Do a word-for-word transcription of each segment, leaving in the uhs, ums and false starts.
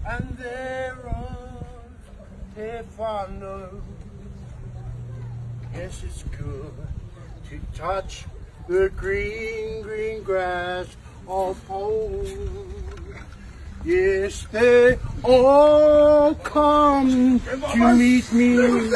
and there are the whānau. Yes, it's good to touch the green, green grass of home. Yes, they all come to meet me.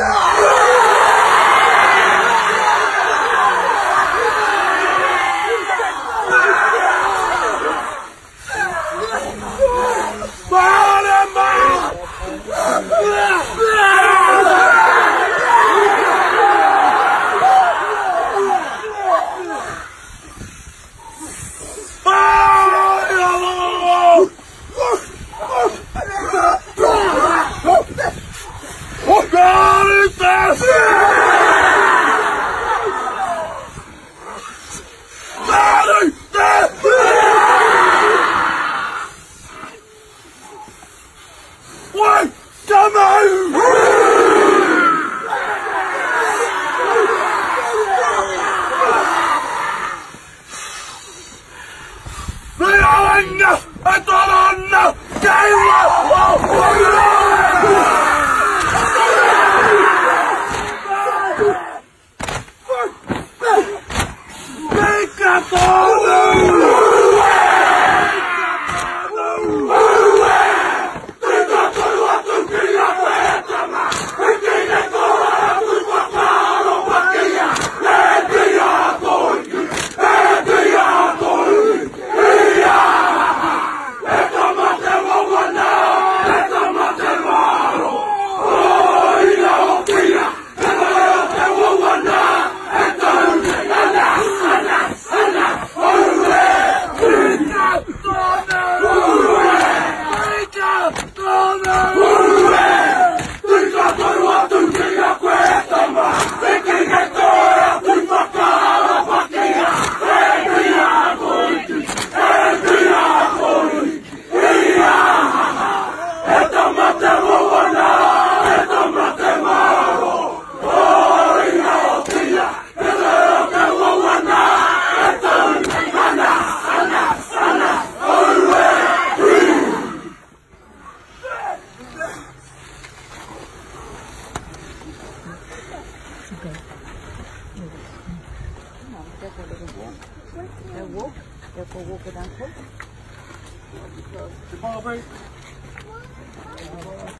Otorohanga, walk, therefore walk it uncle.